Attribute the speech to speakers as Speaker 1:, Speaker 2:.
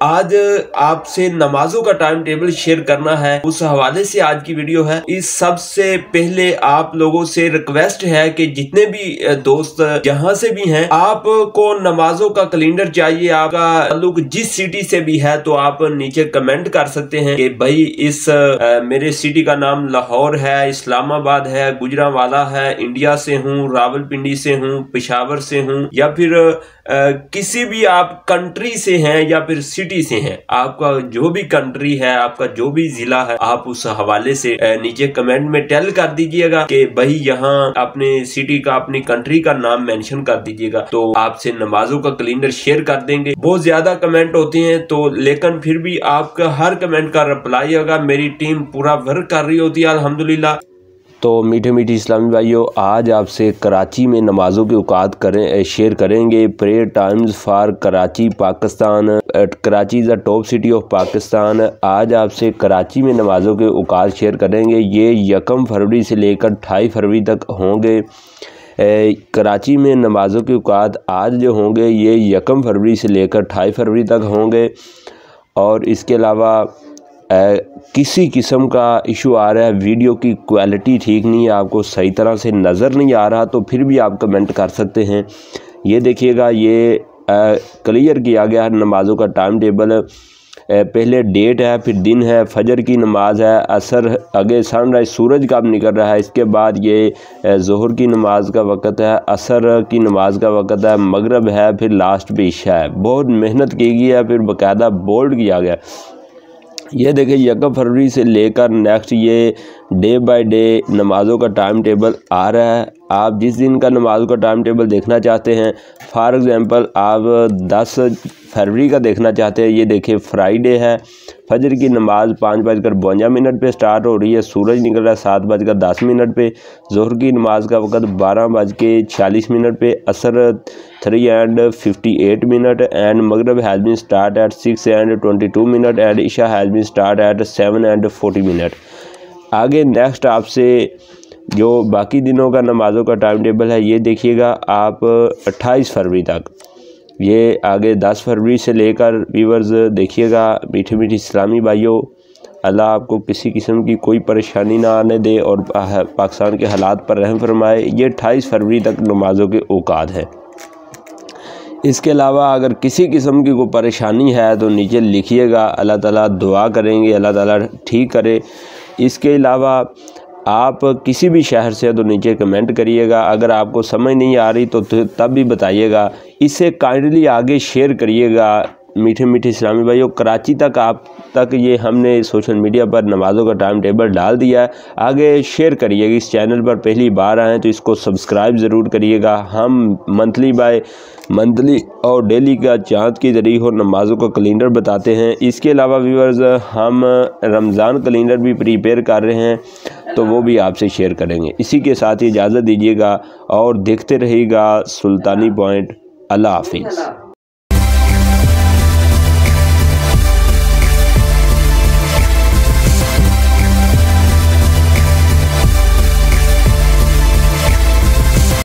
Speaker 1: आज आपसे नमाजों का टाइम टेबल शेयर करना है, उस हवाले से आज की वीडियो है। इस सबसे पहले आप लोगों से रिक्वेस्ट है कि जितने भी दोस्त जहां से भी हैं, आपको नमाजों का कैलेंडर चाहिए, आपका ताल्लुक जिस सिटी से भी है तो आप नीचे कमेंट कर सकते हैं कि भाई इस मेरे सिटी का नाम लाहौर है, इस्लामाबाद है, गुजरांवाला है, इंडिया से हूँ, रावलपिंडी से हूँ, पेशावर से हूँ, या फिर किसी भी आप कंट्री से हैं या फिर सिटी से हैं। आपका जो भी कंट्री है, आपका जो भी जिला है, आप उस हवाले से नीचे कमेंट में टेल कर दीजिएगा कि भाई यहाँ अपने सिटी का, अपनी कंट्री का नाम मेंशन कर दीजिएगा, तो आपसे नमाजों का कैलेंडर शेयर कर देंगे। बहुत ज्यादा कमेंट होते हैं तो लेकिन फिर भी आपका हर कमेंट का रिप्लाई होगा। मेरी टीम पूरा वर्क कर रही होती है अल्हम्दुलिल्लाह।
Speaker 2: तो मीठे मीठे इस्लामी भाइयों, आज आपसे कराची में नमाज़ों के औकात शेयर करेंगे। Prayer times for Karachi Pakistan. Karachi is the top city of Pakistan. आज आपसे कराची में नमाज़ों के औकात शेयर करेंगे। ये 1 फरवरी से लेकर 28 फरवरी तक होंगे। कराची में नमाज़ों के औकात आज जो होंगे ये 1 फरवरी से लेकर 28 फरवरी तक होंगे। और इसके अलावा किसी किस्म का इशू आ रहा है, वीडियो की क्वालिटी ठीक नहीं है, आपको सही तरह से नज़र नहीं आ रहा, तो फिर भी आप कमेंट कर सकते हैं। ये देखिएगा, ये क्लियर किया गया है नमाज़ों का टाइम टेबल। पहले डेट है, फिर दिन है, फजर की नमाज है, असर आगे सनराइज सूरज कब निकल रहा है, इसके बाद ये ज़ोहर की नमाज का वक़्त है, असर की नमाज का वक़्त है, मगरब है, फिर लास्ट पे इशा है। बहुत मेहनत की गई है, फिर बाकायदा बोल्ड किया गया। ये देखिए 1 फरवरी से लेकर नेक्स्ट ये डे बाय डे नमाज़ों का टाइम टेबल आ रहा है। आप जिस दिन का नमाज़ों का टाइम टेबल देखना चाहते हैं, फॉर एग्ज़ाम्पल आप 10 फरवरी का देखना चाहते हैं, ये देखिए फ्राइडे है, फजर की नमाज़ 5:52 पे स्टार्ट हो रही है, सूरज निकल रहा है 7:10 पे, ज़ोहर की नमाज का वक़्त 12:46 पे, असर 3:58 एंड मगरब has been start at 6:22 and इशा हैज़ बीन स्टार्ट एट 7:40। आगे नेक्स्ट आपसे जो बाकी दिनों का नमाज़ों का टाइम टेबल है, ये देखिएगा आप 28 फरवरी तक। ये आगे 10 फरवरी से लेकर व्यूअर्स देखिएगा। मीठे मीठे इस्लामी भाइयों, अल्लाह आपको किसी किस्म की कोई परेशानी ना आने दे और पाकिस्तान के हालात पर रहम फरमाए। ये 28 फरवरी तक नमाज़ों के औकात है। इसके अलावा अगर किसी किस्म की कोई परेशानी है तो नीचे लिखिएगा, अल्लाह ताला दुआ करेंगे, अल्लाह ताला ठीक करे। इसके अलावा आप किसी भी शहर से तो नीचे कमेंट करिएगा। अगर आपको समझ नहीं आ रही तो तब भी बताइएगा। इसे काइंडली आगे शेयर करिएगा। मीठे मीठे इस्लामी भाइयों, कराची तक आप तक ये हमने सोशल मीडिया पर नमाज़ों का टाइम टेबल डाल दिया है, आगे शेयर करिएगा। इस चैनल पर पहली बार आएँ तो इसको सब्सक्राइब ज़रूर करिएगा। हम मंथली और डेली का चाँद की तारीख और नमाज़ों का कैलेंडर बताते हैं। इसके अलावा व्यूअर्स, हम रमज़ान कैलेंडर भी प्रिपेयर कर रहे हैं, तो वो भी आपसे शेयर करेंगे। इसी के साथ ही इजाज़त दीजिएगा और देखते रहिएगा सुल्तानी पॉइंट। अल्लाह हाफिज़।